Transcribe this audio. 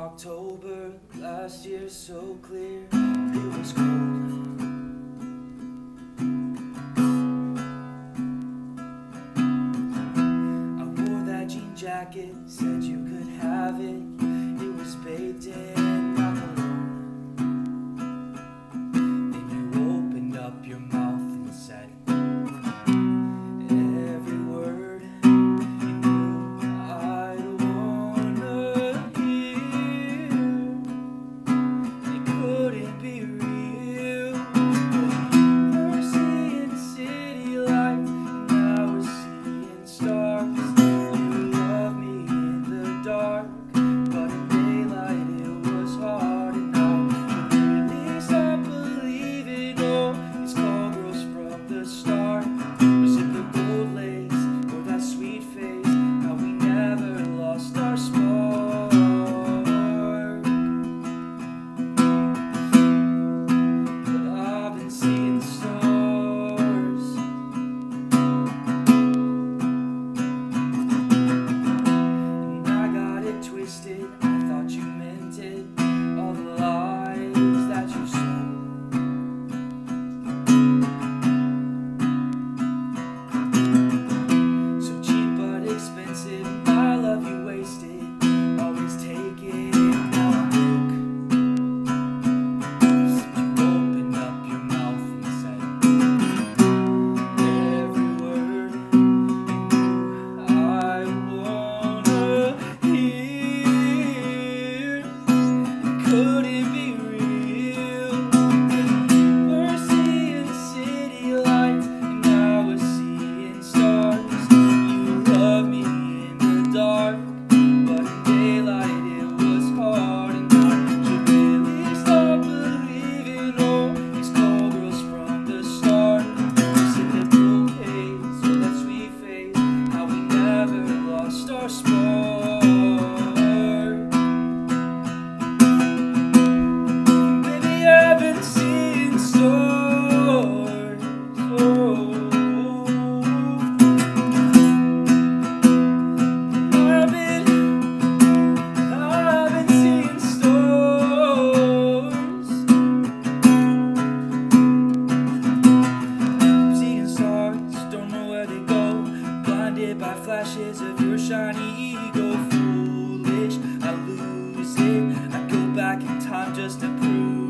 October last year, so clear it was cold. I wore that jean jacket, said you could have it. It was baked in my cologne. Then you opened up your mouth and said every word you knew I'd wanna hear. It couldn't be real. We were seeing city lights and I was seeing stars. You loved me in the dark, but in daylight it was hard. And now I really stopped believing all these call girls from the start. Was it the gold lace or that sweet face? How we never lost our spark. But I've been seeing stars. And I got it twisted, I thought you meant it. All the lies that you sold. So cheap but expensive, my love you wasted. Always taking, now I'm broke. You opened up your mouth and said every word you knew I wanna hear. It couldn't be real. We're seeing city lights and I was seeing stars. You loved me in the dark, but in daylight it was hard. And I should really stop believing all these call girls from the start. Was it the blue haze or that sweet face? How we never lost our spark. Maybe I've been seeing stars. Oh. I've been seeing stars. Seeing stars, don't know where they go. Blinded by flashes of your shiny ego. Foolish, I lose it. I go back in time just to prove